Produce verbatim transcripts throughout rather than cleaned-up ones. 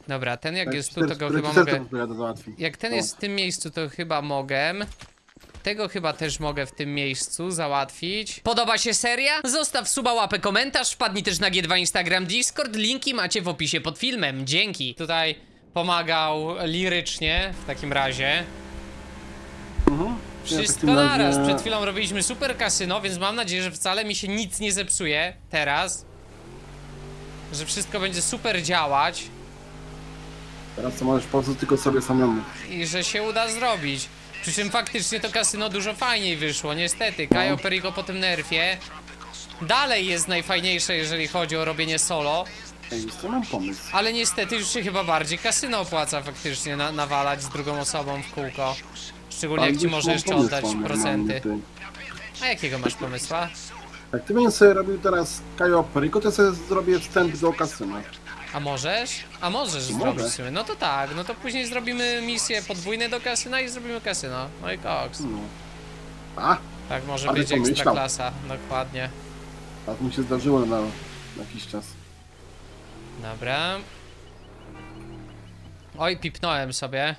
Dobra, ten jak Tak, jest tu, to go chyba mogę... Jak ten jest w tym miejscu, to chyba mogę. Tego chyba też mogę w tym miejscu załatwić. Podoba się seria? Zostaw suba, łapę, komentarz. Wpadnij też na G dwa Instagram, Discord. Linki macie w opisie pod filmem. Dzięki. Tutaj pomagał lirycznie w takim razie. Mhm. Wszystko ja naraz. razie... Przed chwilą robiliśmy super kasyno, więc mam nadzieję, że wcale mi się nic nie zepsuje teraz. Że wszystko będzie super działać. Teraz to możesz po prostu tylko sobie samemu. I że się uda zrobić. Przy czym faktycznie to kasyno dużo fajniej wyszło, niestety. Cayo Perico po tym nerfie dalej jest najfajniejsze, jeżeli chodzi o robienie solo. Ej, co mam pomysł? Ale niestety już się chyba bardziej kasyno opłaca faktycznie na, nawalać z drugą osobą w kółko. Szczególnie jak ci może jeszcze oddać procenty. A jakiego masz pomysła? Jak ty będziesz sobie robił teraz Cayo Perico, to ja sobie zrobię wstęp do kasyna. A możesz? A możesz Mogę. zrobić w sumie. No to tak, no to później zrobimy misję podwójne do kasyna i zrobimy kasyno. No i koks. No. A, Tak może Ale być ekstra pomyślał. klasa, dokładnie. tak mi się zdarzyło na, na jakiś czas. Dobra. Oj, pipnąłem sobie.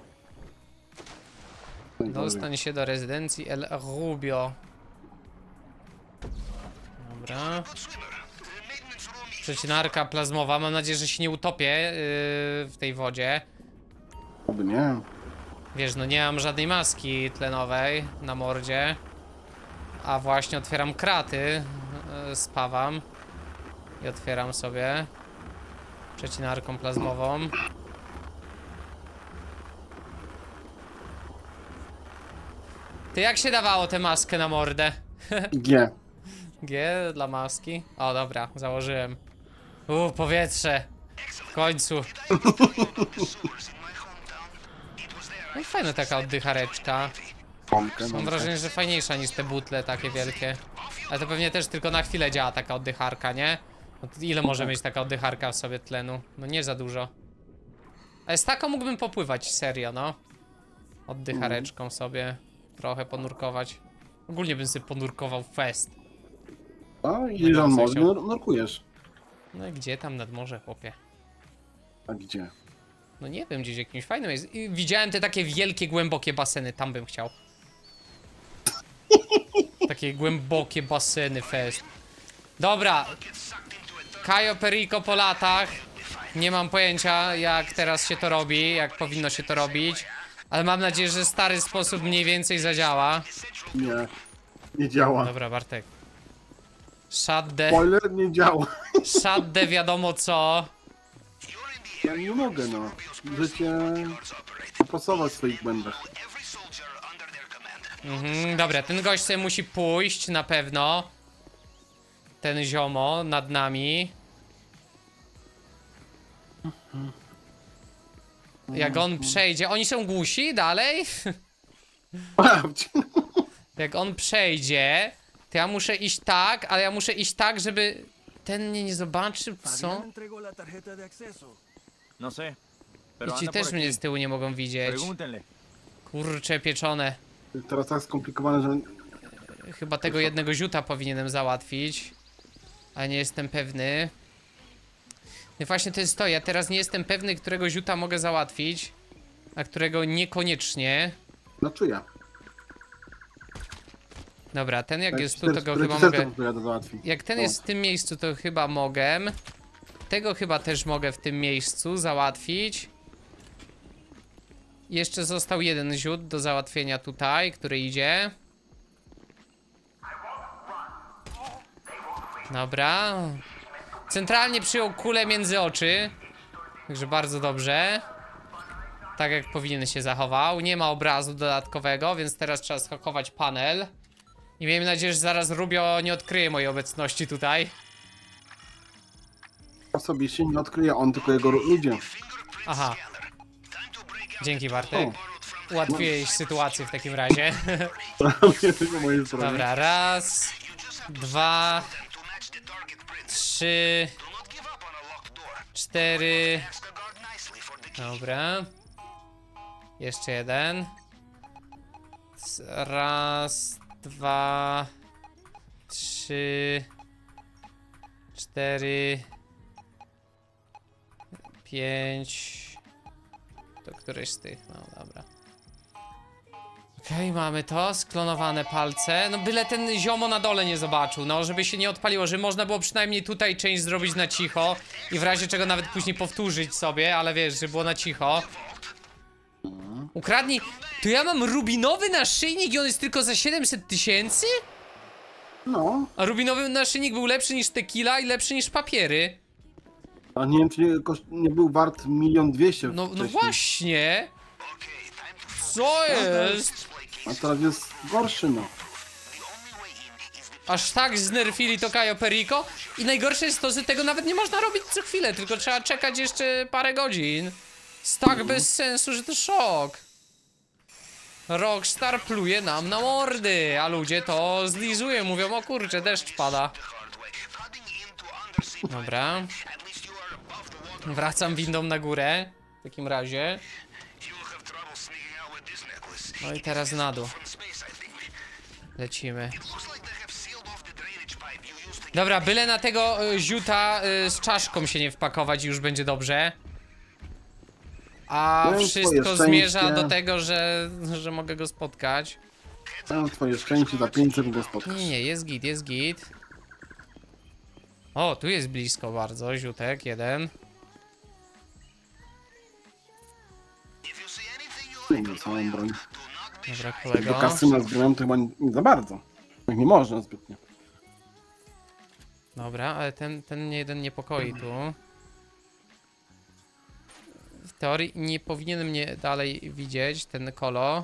Dostań się do rezydencji El Rubio. Dobra. Przecinarka plazmowa. Mam nadzieję, że się nie utopię yy, w tej wodzie. Oby nie. Wiesz, no nie mam żadnej maski tlenowej na mordzie. A właśnie otwieram kraty. Yy, spawam. I otwieram sobie przecinarką plazmową. Ty, jak się dawało tę maskę na mordę? G. G dla maski. O, dobra, założyłem. Uuu, powietrze. W końcu. No i fajna taka oddychareczka. Mam wrażenie, że fajniejsza niż te butle takie wielkie. Ale to pewnie też tylko na chwilę działa taka oddycharka, nie? No to ile może mieć taka oddycharka w sobie tlenu? No nie za dużo. Ale z taką mógłbym popływać, serio, no. Oddychareczką sobie trochę ponurkować. Ogólnie bym sobie ponurkował fest. A, i że morze nurkujesz. No i gdzie tam nad morze, chłopie? A gdzie? No nie wiem, gdzieś jakimś fajnym jest. I widziałem te takie wielkie, głębokie baseny, tam bym chciał. Takie głębokie baseny fest. Dobra. Cayo Perico po latach. Nie mam pojęcia, jak teraz się to robi, jak powinno się to robić. Ale mam nadzieję, że stary sposób mniej więcej zadziała. Nie. Nie działa. Dobra, Bartek. Shut the... Spoiler, nie działa. Shut the wiadomo co. Ja nie mogę, no. Życie... popasować w swoich błędach. Mhm, dobra, ten gość sobie musi pójść na pewno. Ten ziomo nad nami. Jak on przejdzie... Oni są głusi dalej? Sprawdź. Jak on przejdzie, to ja muszę iść tak, ale ja muszę iść tak, żeby ten mnie nie zobaczył, co? I ci też mnie z tyłu nie mogą widzieć. Kurcze pieczone. Teraz tak skomplikowane, że... Chyba tego jednego ziuta powinienem załatwić. Ale nie jestem pewny. No właśnie to jest to, ja teraz nie jestem pewny, którego ziuta mogę załatwić, a którego niekoniecznie. No czuję. Dobra, ten jak Tak, jest tu, to go chyba serce mogę... Jak ten jest w tym miejscu, to chyba mogę. Tego chyba też mogę w tym miejscu załatwić. Jeszcze został jeden ziut do załatwienia tutaj, który idzie. Dobra. Centralnie przyjął kulę między oczy. Także bardzo dobrze. Tak jak powinien się zachował. Nie ma obrazu dodatkowego, więc teraz trzeba skakować panel. I miejmy nadzieję, że zaraz Rubio nie odkryje mojej obecności tutaj. Osobiście nie odkryje on, tylko jego ludzie. Aha. Dzięki, Bartek. Ułatwiłeś sytuację w takim razie. Dobra, raz, dwa, trzy, cztery. Dobra. Jeszcze jeden. Raz, dwa, trzy, cztery, pięć. To któryś z tych, no dobra. Okej, okay, mamy to, sklonowane palce. No byle ten ziomo na dole nie zobaczył, no żeby się nie odpaliło, że można było przynajmniej tutaj część zrobić na cicho i w razie czego nawet później powtórzyć sobie, ale wiesz, że było na cicho. Ukradnij. To ja mam rubinowy naszyjnik i on jest tylko za siedemset tysięcy? No. A rubinowy naszyjnik był lepszy niż tequila i lepszy niż papiery. A nie wiem, czy nie, koszt, nie był wart milion dwieście. No, no właśnie. Co jest? A teraz jest gorszy, no. Aż tak znerfili to Cayo Perico? I najgorsze jest to, że tego nawet nie można robić co chwilę, tylko trzeba czekać jeszcze parę godzin. Jest tak bez sensu, że to szok. Rockstar pluje nam na mordy, a ludzie to zlizują, mówią, o kurczę, deszcz pada. Dobra. Wracam windą na górę, w takim razie. No i teraz na dół. Lecimy. Dobra, byle na tego y, ziuta y, z czaszką się nie wpakować i już będzie dobrze. A no, wszystko zmierza do tego, że, że mogę go spotkać. Mam twoje szczęście, za pięćset go spotkasz. Nie, nie, jest git, jest git. O, tu jest blisko bardzo, ziutek, jeden. Nie, całą broń. Dobra, kolego. Do kasyna z bronią to chyba nie, nie za bardzo. Tak nie można zbytnio. Dobra, ale ten, ten mnie jeden niepokoi tu. W teorii nie powinien mnie dalej widzieć, ten kolo.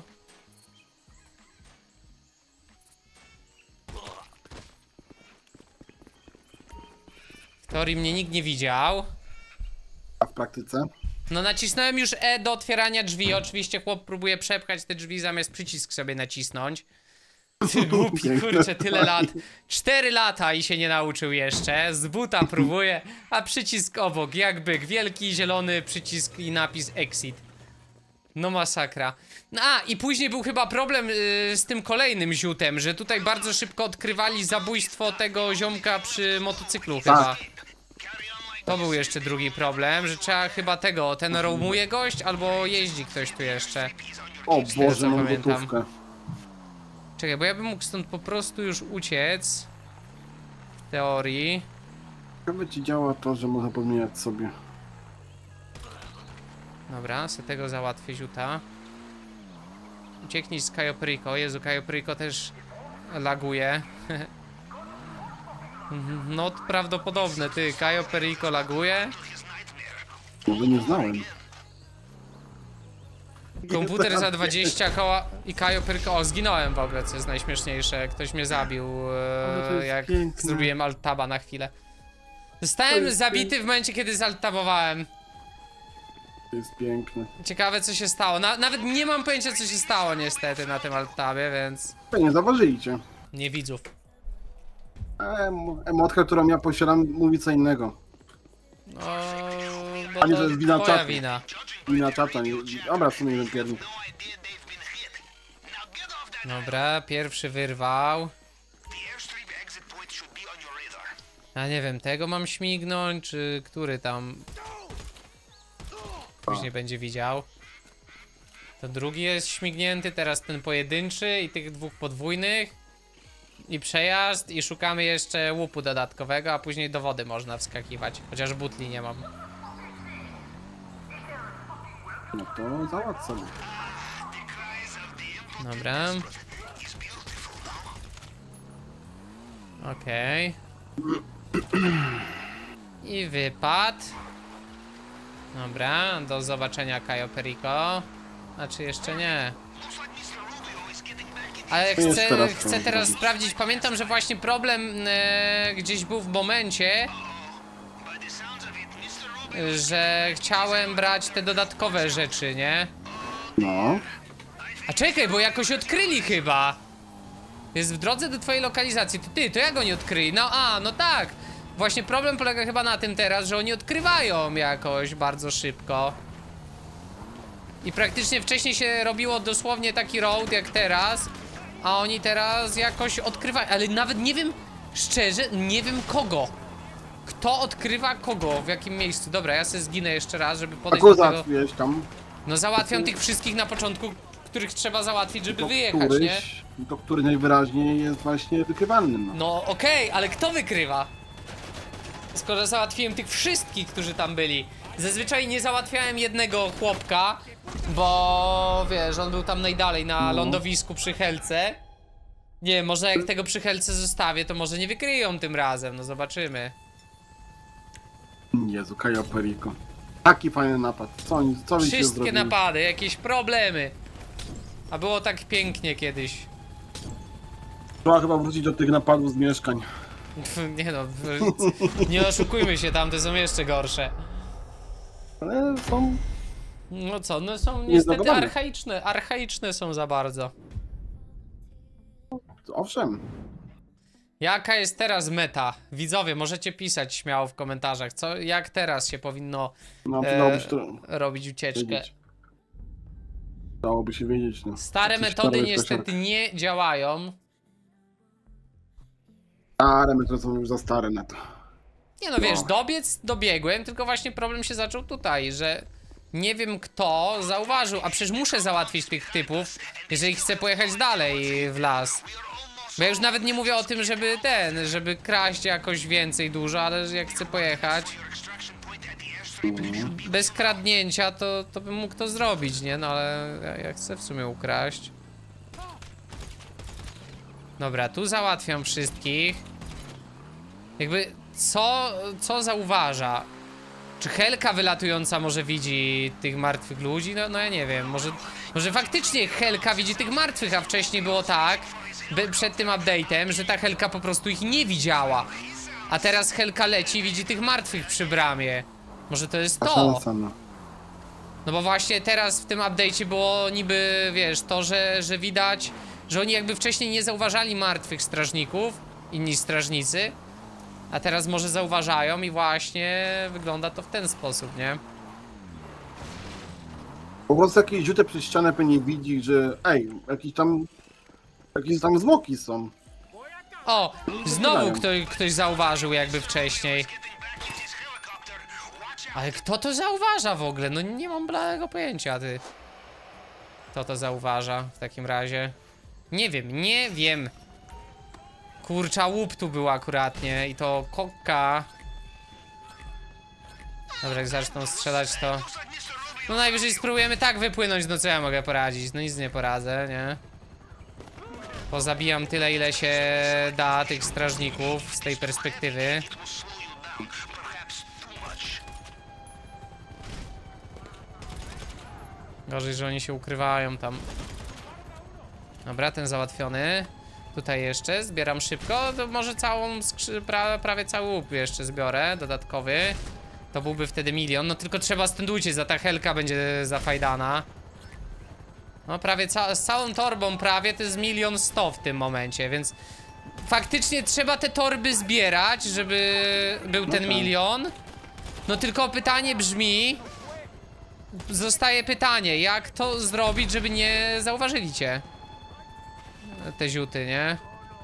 W teorii mnie nikt nie widział. A w praktyce? No nacisnąłem już E do otwierania drzwi. Oczywiście chłop próbuje przepchać te drzwi zamiast przycisk sobie nacisnąć. Ty głupi, kurczę, tyle lat. Cztery lata i się nie nauczył jeszcze. Z buta próbuje, a przycisk obok, jak byk. Wielki zielony przycisk i napis exit. No masakra. No, a, i później był chyba problem yy, z tym kolejnym ziutem, że tutaj bardzo szybko odkrywali zabójstwo tego ziomka przy motocyklu chyba. To był jeszcze drugi problem, że trzeba chyba tego, ten roamuje gość, albo jeździ ktoś tu jeszcze. O Z tego, Boże, co mam pamiętam. gotówkę. Czekaj, bo ja bym mógł stąd po prostu już uciec. W teorii. Ciekawe ci działa to, że można podmieniać sobie. Dobra, se tego załatwię ziuta. Ucieknij z Cayo Perico. Jezu, Cayo Perico też laguje. No prawdopodobne, ty, Cayo Perico laguje. Może nie znałem. Komputer za dwadzieścia koła i Cayo Perico. O, zginąłem w ogóle, co jest najśmieszniejsze. Ktoś mnie zabił, e, jak piękne. zrobiłem alt-taba na chwilę. Zostałem zabity w momencie, kiedy zalt-tabowałem. To jest piękne. Ciekawe, co się stało. Na, nawet nie mam pojęcia, co się stało niestety na tym alt-tabie, więc... Nie zauważyli cię. Nie widzów. Em, emotka, którą ja posiadam, mówi co innego. No, bo Ani to to jest wina twoja czatu. wina. Wina czata. nie- Dobra, w sumie jeden piernik. Dobra, pierwszy wyrwał. Ja nie wiem, tego mam śmignąć, czy który tam później będzie widział. To drugi jest śmignięty, teraz ten pojedynczy i tych dwóch podwójnych. I przejazd, i szukamy jeszcze łupu dodatkowego, a później do wody można wskakiwać. Chociaż butli nie mam. No to załatw sobie. Dobra. Okej. I wypad. Dobra, do zobaczenia Cayo Perico. Znaczy jeszcze nie. Ale To jest chcę, teraz chcę to teraz zrobić. sprawdzić. Pamiętam, że właśnie problem e, gdzieś był w momencie, że chciałem brać te dodatkowe rzeczy, nie? No. A czekaj, bo jakoś odkryli chyba. Jest w drodze do twojej lokalizacji. To ty, to jak oni odkryli? No a, no tak. Właśnie problem polega chyba na tym teraz, że oni odkrywają jakoś bardzo szybko. I praktycznie wcześniej się robiło dosłownie taki road jak teraz, a oni teraz jakoś odkrywają, ale nawet nie wiem, szczerze, nie wiem kogo. Kto odkrywa kogo, w jakim miejscu? Dobra, ja sobie zginę jeszcze raz, żeby A podejść kogo do tego... załatwiłeś tam? No załatwiam tych wszystkich na początku, których trzeba załatwić, żeby To wyjechać, nie? któryś, to który najwyraźniej jest właśnie wykrywalny, no. No okej, okay, ale kto wykrywa? Skoro załatwiłem tych wszystkich, którzy tam byli. Zazwyczaj nie załatwiałem jednego chłopka, bo wiesz, on był tam najdalej na No. lądowisku przy Helce. Nie wiem, może jak tego przy Helce zostawię, to może nie wykryją tym razem, no zobaczymy. Jezu, Cayo Perico. Taki fajny napad. Co oni, co oni Wszystkie napady, jakieś problemy. A było tak pięknie kiedyś. Trzeba chyba wrócić do tych napadów z mieszkań. Nie no, nie oszukujmy się, tamte są jeszcze gorsze. Ale są... No co, no są niestety Niezdobywane. archaiczne, archaiczne są za bardzo. Owszem. Jaka jest teraz meta? Widzowie, możecie pisać śmiało w komentarzach, co, jak teraz się powinno No, e, przydałoby się to robić ucieczkę. wiedzieć. Dałoby się wiedzieć, no. Stare Jakiś metody stary niestety kosiark. nie działają. Stare metody są już za stare na to. Nie no wiesz, No. dobiec dobiegłem, tylko właśnie problem się zaczął tutaj, że nie wiem kto zauważył, a przecież muszę załatwić tych typów, jeżeli chcę pojechać dalej w las. Bo ja już nawet nie mówię o tym, żeby ten, żeby kraść jakoś więcej dużo, ale jak chcę pojechać bez kradnięcia, to, to bym mógł to zrobić, nie? No ale ja, ja chcę w sumie ukraść. Dobra, tu załatwiam wszystkich. Jakby, co, co zauważa? Czy Helka wylatująca może widzi tych martwych ludzi? No, no ja nie wiem, może, może faktycznie Helka widzi tych martwych, a wcześniej było tak, by, przed tym update'em, że ta Helka po prostu ich nie widziała. A teraz Helka leci i widzi tych martwych przy bramie. Może to jest to? Szansa, no. No bo właśnie teraz w tym update'cie było niby, wiesz, to, że, że widać, że oni jakby wcześniej nie zauważali martwych strażników, inni strażnicy, a teraz może zauważają i właśnie wygląda to w ten sposób, nie? Po prostu jakieś rzute przez ścianę pewnie widzi, że ej, jakieś tam... Jakieś tam zwłoki są. O, znowu ktoś, ktoś zauważył jakby wcześniej. Ale kto to zauważa w ogóle? No nie mam bladego pojęcia, ty. Kto to zauważa w takim razie? Nie wiem, nie wiem. Kurcza, łup tu był akuratnie i to kokka. Dobra, jak zaczną strzelać to... No najwyżej spróbujemy tak wypłynąć, no co ja mogę poradzić? No nic nie poradzę, nie? Pozabijam tyle, ile się da tych strażników z tej perspektywy. Gorzej, że oni się ukrywają tam. Dobra, ten załatwiony. Tutaj jeszcze zbieram szybko. To może całą skrzy... pra... prawie cały łup jeszcze zbiorę, dodatkowy. To byłby wtedy milion. No tylko trzeba stędujcie, za ta Helka będzie zafajdana. No prawie ca z całą torbą prawie to jest milion sto w tym momencie, więc faktycznie trzeba te torby zbierać, żeby był ten No tak. milion. No tylko pytanie brzmi, zostaje pytanie, jak to zrobić, żeby nie zauważyli cię te ziuty, nie?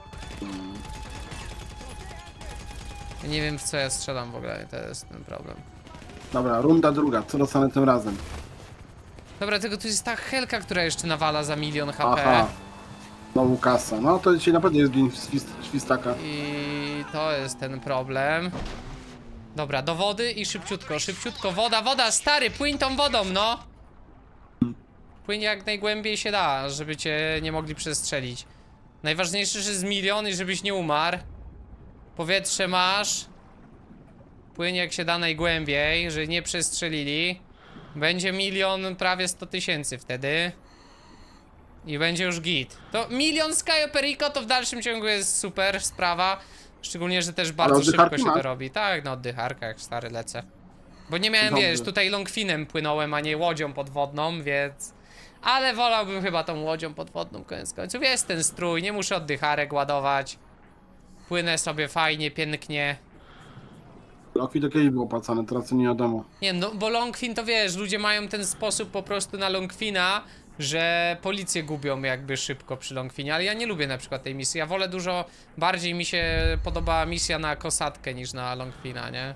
Ja nie wiem, w co ja strzelam w ogóle, to jest ten problem. Dobra, runda druga, co dostanę tym razem? Dobra, tylko tu jest ta Helka, która jeszcze nawala za milion H P. Aha. Znowu kasa. No to dzisiaj naprawdę jest dzień świst świstaka. I to jest ten problem. Dobra, do wody i szybciutko, szybciutko, woda, woda, stary, płyń tą wodą, no! Płyń jak najgłębiej się da, żeby cię nie mogli przestrzelić. Najważniejsze, że z milion i żebyś nie umarł. Powietrze masz. Płyń jak się da najgłębiej, że nie przestrzelili. Będzie milion, prawie sto tysięcy wtedy. I będzie już git. To milion z Cayo Perico to w dalszym ciągu jest super sprawa. Szczególnie, że też bardzo szybko oddycharki się to masz? robi. Tak, no oddycharka jak stary lecę. Bo nie miałem, Dobrze. wiesz, tutaj longfinem płynąłem, a nie łodzią podwodną, więc... Ale wolałbym chyba tą łodzią podwodną koniec końców. Jest ten strój, nie muszę oddycharek ładować. Płynę sobie fajnie, pięknie. Loki to kiedyś było opłacane, teraz to nie wiadomo. Nie no, bo longfin to wiesz, ludzie mają ten sposób po prostu na longfina, że policję gubią jakby szybko przy Longfinie, ale ja nie lubię na przykład tej misji. Ja wolę dużo bardziej, mi się podoba misja na Kosatkę niż na Longfina, nie?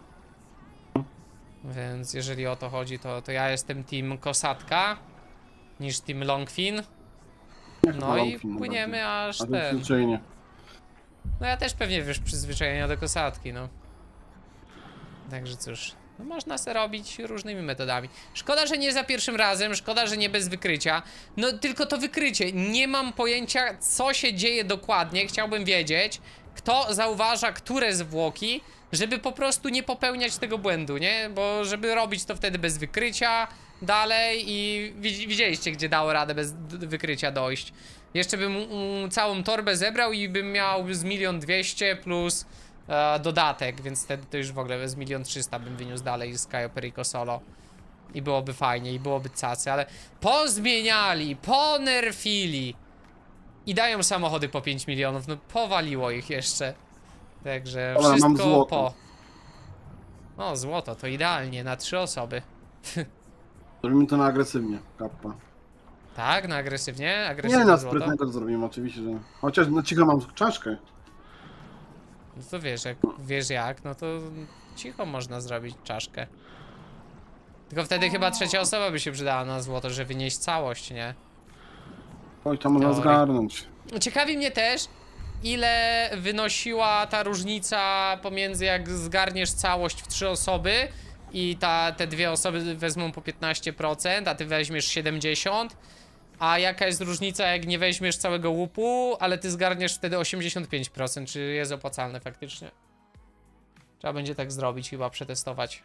Więc jeżeli o to chodzi, to, to ja jestem team Kosatka niż team Longfin. No i płyniemy aż ten... No ja też pewnie, wiesz, przyzwyczajenia do Kosatki, no. Także cóż, no można se robić różnymi metodami. Szkoda, że nie za pierwszym razem, szkoda, że nie bez wykrycia. No tylko to wykrycie, nie mam pojęcia, co się dzieje dokładnie. Chciałbym wiedzieć, kto zauważa, które zwłoki, żeby po prostu nie popełniać tego błędu, nie? Bo żeby robić to wtedy bez wykrycia dalej i widzieliście, gdzie dało radę bez wykrycia dojść. Jeszcze bym um, całą torbę zebrał i bym miał z milion dwieście plus e, dodatek, więc wtedy to już w ogóle z milion trzysta bym wyniósł dalej z Cayo Perico Solo. I byłoby fajnie, i byłoby cacy, ale pozmieniali, ponerfili i dają samochody po pięć milionów, no powaliło ich jeszcze. Także Dobra, wszystko mam złoto. po. O, złoto, to idealnie, na trzy osoby. Zrobimy to na agresywnie, kappa. Tak, na agresywnie? Nie Agresywne na złoto? sprytnego to zrobimy, oczywiście, że... Chociaż na cicho mam czaszkę. No to wiesz, jak wiesz jak, no to cicho można zrobić czaszkę. Tylko wtedy chyba trzecia osoba by się przydała na złoto, żeby wynieść całość, nie? Oj, to można Teorii. zgarnąć. Ciekawi mnie też, ile wynosiła ta różnica pomiędzy jak zgarniesz całość w trzy osoby i ta, te dwie osoby wezmą po piętnaście procent, a ty weźmiesz siedemdziesiąt procent, a jaka jest różnica, jak nie weźmiesz całego łupu, ale ty zgarniesz wtedy osiemdziesiąt pięć procent, czy jest opłacalne faktycznie? Trzeba będzie tak zrobić, chyba przetestować.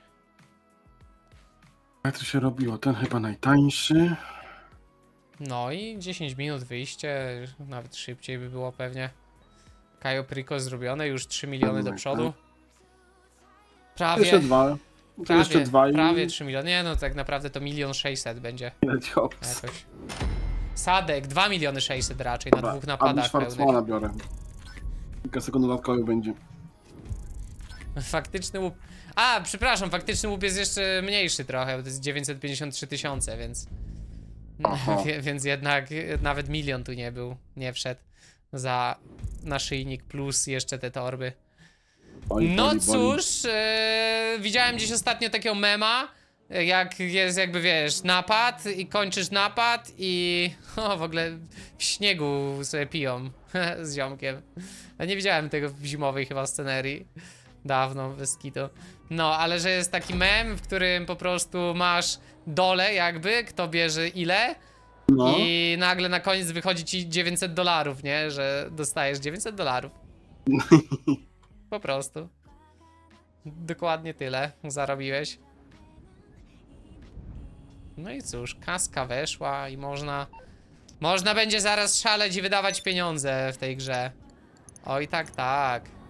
Jak to się robiło? Ten chyba najtańszy. No i dziesięć minut wyjście, nawet szybciej by było pewnie. Cayo Perico zrobione, już trzy miliony do przodu. Prawie, Jeszcze dwa. prawie, jeszcze dwa i... prawie trzy miliony, nie no tak naprawdę to milion sześćset będzie Jakoś. jakoś. Sadek, dwa miliony sześćset raczej, na dwóch napadach pełnych. Schwarzmana biorę. Kilka sekund dodatkowych będzie. Faktyczny łup... A, przepraszam, faktyczny łup jest jeszcze mniejszy trochę, bo to jest dziewięćset pięćdziesiąt trzy tysiące, więc... Więc jednak nawet milion tu nie był, nie wszedł za naszyjnik plus jeszcze te torby. Boli, No boli, cóż, e, widziałem gdzieś ostatnio takiego mema, jak jest jakby wiesz, napad i kończysz napad i o, w ogóle w śniegu sobie piją z ziomkiem. Ja nie widziałem tego w zimowej chyba scenerii. Dawno, bez kitu. No, ale że jest taki mem, w którym po prostu masz dole jakby, kto bierze ile No. i nagle na koniec wychodzi ci dziewięćset dolarów, nie? Że dostajesz dziewięćset dolarów. Po prostu. Dokładnie tyle zarobiłeś. No i cóż, kaska weszła i można... Można będzie zaraz szaleć i wydawać pieniądze w tej grze. Oj, tak, tak.